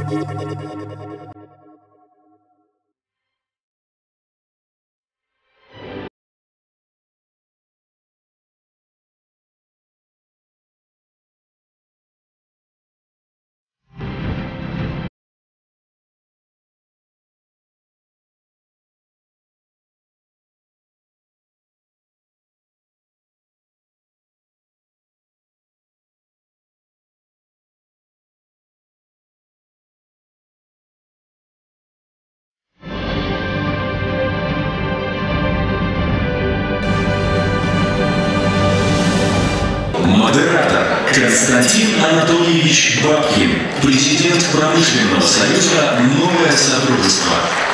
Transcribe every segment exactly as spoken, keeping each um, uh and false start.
Модератор Константин Анатольевич Бабкин, президент Промышленного союза «Новое содружество».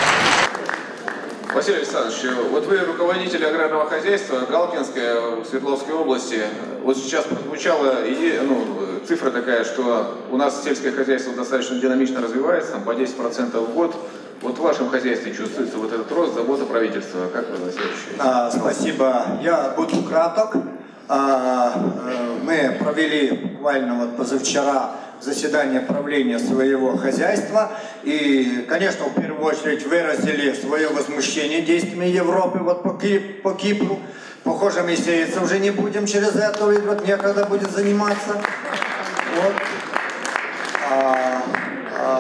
Василий Александрович, вот вы руководитель аграрного хозяйства Галкинской, Свердловской области. Вот сейчас прозвучала ну, цифра такая, что у нас сельское хозяйство достаточно динамично развивается, там, по десять процентов в год. Вот в вашем хозяйстве чувствуется вот этот рост, забота правительства. Как вы на следующее? А, спасибо. Я буду краток. А, мы провели буквально вот позавчера заседание правления своего хозяйства и, конечно, в первую очередь выразили свое возмущение действиями Европы вот по, Кип, по Кипру. Похоже, мы сеяться уже не будем через это, и вот некогда будет заниматься. Вот. А, а,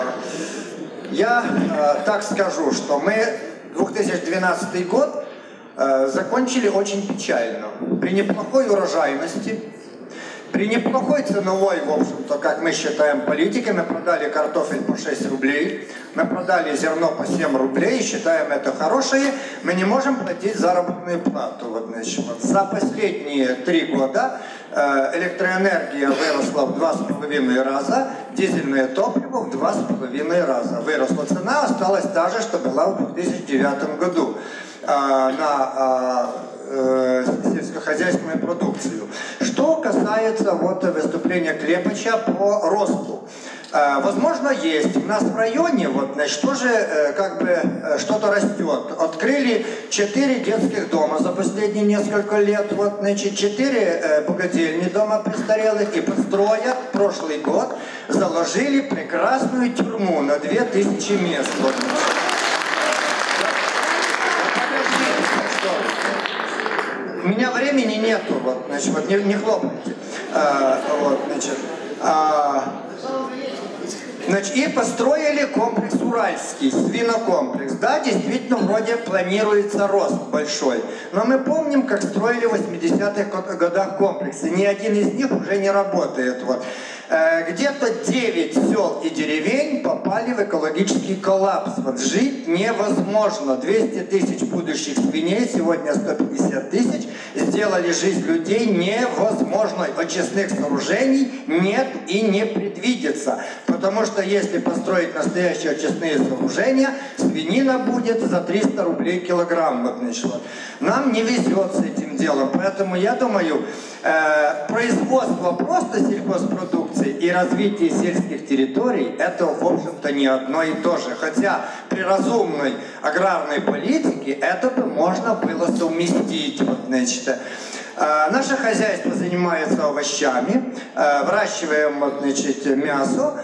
я а, так скажу, что мы две тысячи двенадцатый год а, закончили очень печально. При неплохой урожайности, при неплохой ценовой, в общем-то, как мы считаем, политике, мы продали картофель по шесть рублей, мы продали зерно по семь рублей, считаем это хорошее, мы не можем платить заработную плату. Вот, значит, вот. За последние три года э, электроэнергия выросла в два с половиной раза, дизельное топливо в два с половиной раза. Выросла цена, осталась та же, что была в две тысячи девятом году э, на э, сельскохозяйственную продукцию. Что касается вот выступления Клепача по росту. Э, возможно, есть. У нас в районе вот, значит, тоже э, как бы э, что-то растет. Открыли четыре детских дома за последние несколько лет. Вот, значит, четыре э, богадельни дома престарелых и построят прошлый год. Заложили прекрасную тюрьму на две тысячи мест. Вот. У меня времени нету, вот, значит, вот, не, не хлопайте. А, вот, значит, а, значит, и построили комплекс Уральский, свинокомплекс. Да, действительно, вроде планируется рост большой. Но мы помним, как строили в восьмидесятых годах комплексы. Ни один из них уже не работает. Вот. Где-то девять сел и деревень попали в экологический коллапс. Вот жить невозможно. двести тысяч будущих свиней, сегодня сто пятьдесят тысяч, сделали жизнь людей невозможной. Очистных сооружений нет и не предвидится. Потому что если построить настоящие очистные сооружения, свинина будет за триста рублей килограмм. Вот, значит, вот. Нам не везет с этим делом. Поэтому я думаю, э, производство просто сельхозпродукции и развитие сельских территорий — это, в общем-то, не одно и то же. Хотя при разумной аграрной политике это бы можно было совместить. Вот, значит, э, наше хозяйство занимается овощами, э, выращиваем вот, значит, мясо.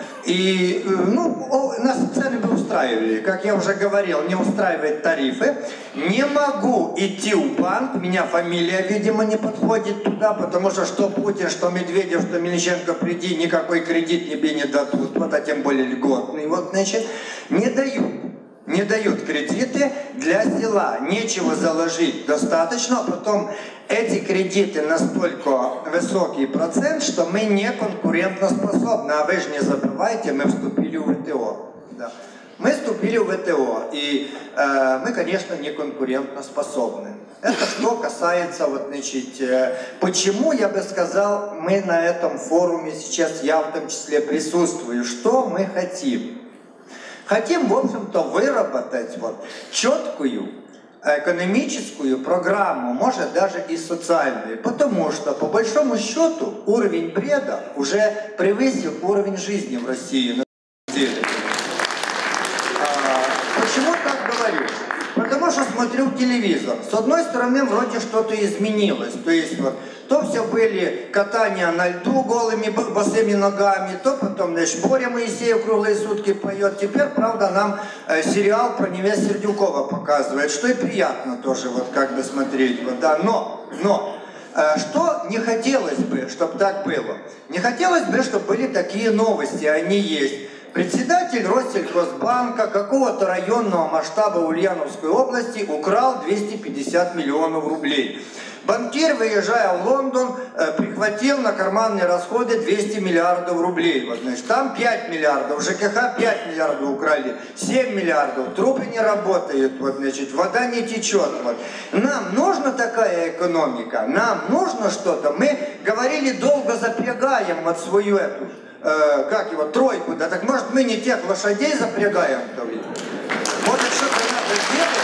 И ну, нас цены бы устраивали. Как я уже говорил, не устраивает тарифы. Не могу идти в банк, меня фамилия, видимо, не подходит туда, потому что что Путин, что Медведев, что Мельниченко, приди, никакой кредит тебе не дадут, вот, а тем более льготный. Вот, значит, не дают. Не дают кредиты для села. Нечего заложить достаточно, а потом эти кредиты настолько высокий процент, что мы не конкурентоспособны. А вы же не забывайте, мы вступили в ВТО. Да. Мы вступили в ВТО, и э, мы, конечно, не конкурентоспособны. Это что касается, вот, значит, э, почему, я бы сказал, мы на этом форуме сейчас, я в том числе присутствую, что мы хотим. Хотим, в общем-то, выработать вот, четкую экономическую программу, может даже и социальную, потому что, по большому счету, уровень бреда уже превысил уровень жизни в России на самом деле. А, почему так говорю? Потому что смотрю телевизор. С одной стороны, вроде что-то изменилось. То есть, вот, то все были катания на льду голыми босыми ногами, то потом, значит, Боря Моисеев круглые сутки поет. Теперь, правда, нам э, сериал про невест Сердюкова показывает, что и приятно тоже вот как бы смотреть. Вот, да. Но, но, э, что не хотелось бы, чтобы так было? Не хотелось бы, чтобы были такие новости, они есть. Председатель Россельхозбанка какого-то районного масштаба Ульяновской области украл двести пятьдесят миллионов рублей. Банкир, выезжая в Лондон, прихватил на карманные расходы двести миллиардов рублей. Вот, значит, там пять миллиардов, ЖКХ пять миллиардов украли, семь миллиардов, трубы не работают, вот, значит, вода не течет. Вот. Нам нужна такая экономика, нам нужно что-то. Мы говорили, долго запрягаем вот свою эту, э, как его, тройку, да, так может мы не тех лошадей запрягаем-то? Может что-то надо сделать?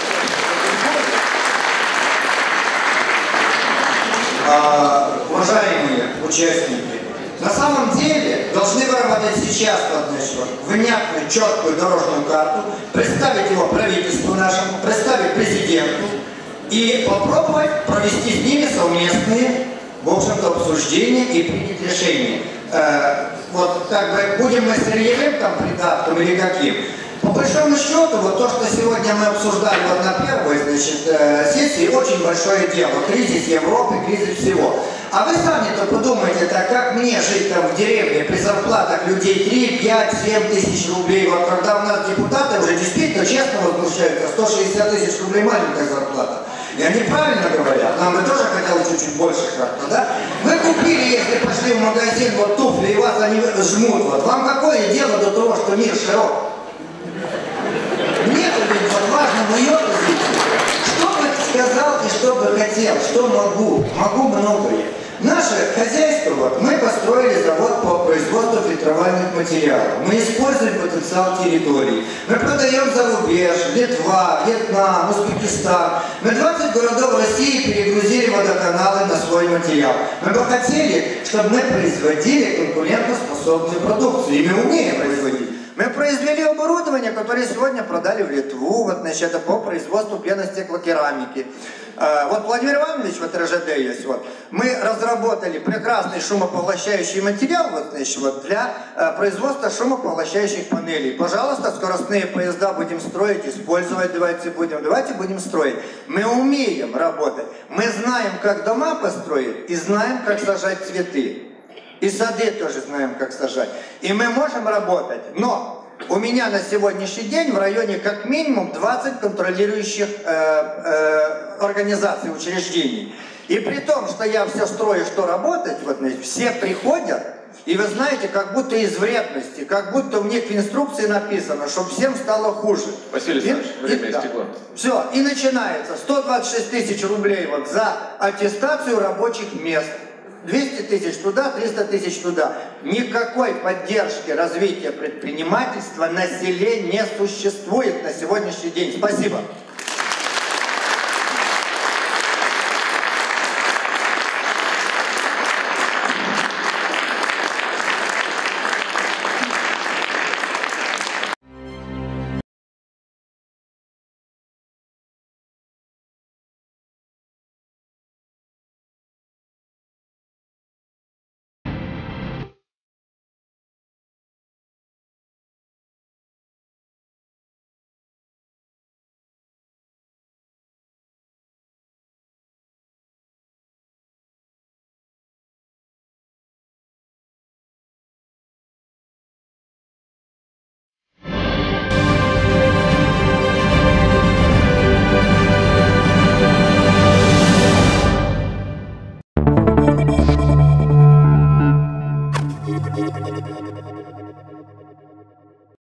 А, уважаемые участники, на самом деле должны выработать сейчас вот, значит, вот, внятную, четкую дорожную карту, представить его правительству нашему, представить президенту и попробовать провести с ними совместные, в общем-то, обсуждения и принять решение. Э, вот как бы будем мы с рельефом там придатком или каким? По большому счету, вот то, что сегодня мы обсуждали вот на первой, значит, э, сессии, очень большое дело. Кризис Европы, кризис всего. А вы сами-то подумайте, так как мне жить там в деревне при зарплатах людей три, пять, семь тысяч рублей, вот когда у нас депутаты уже действительно честно возмущаются, сто шестьдесят тысяч рублей маленькая зарплата. И они правильно говорят, нам бы тоже хотелось чуть-чуть больше как-то, да? Вы купили, если пошли в магазин, вот туфли, и вас они жмут, вот. Вам какое дело до того, что мир широк? Нет, ведь важно мое позиция. Что бы сказал и что бы хотел, что могу? Могу многое. Наше хозяйство, вот, мы построили завод по производству фильтровальных материалов. Мы используем потенциал территории. Мы продаем за рубеж, Литва, Вьетнам, Узбекистан. Мы двадцать городов России перегрузили водоканалы на свой материал. Мы бы хотели, чтобы мы производили конкурентоспособную продукцию. И мы умеем производить. Мы произвели оборудование, которое сегодня продали в Литву, вот, значит, это по производству пеностеклокерамики. Вот Владимир Иванович, вот РЖД есть, вот, мы разработали прекрасный шумопоглощающий материал, вот, значит, вот, для производства шумопоглощающих панелей. Пожалуйста, скоростные поезда будем строить, использовать давайте будем, давайте будем строить. Мы умеем работать, мы знаем, как дома построить и знаем, как сажать цветы. И сады тоже знаем, как сажать. И мы можем работать. Но у меня на сегодняшний день в районе как минимум двадцать контролирующих э, э, организаций, учреждений. И при том, что я все строю, что работать, вот, все приходят, и вы знаете, как будто из вредности, как будто у них в инструкции написано, чтобы всем стало хуже. Василий Александрович, время истекло. Все, и начинается сто двадцать шесть тысяч рублей вот, за аттестацию рабочих мест. двести тысяч туда, триста тысяч туда. Никакой поддержки развития предпринимательства на селе не существует на сегодняшний день. Спасибо.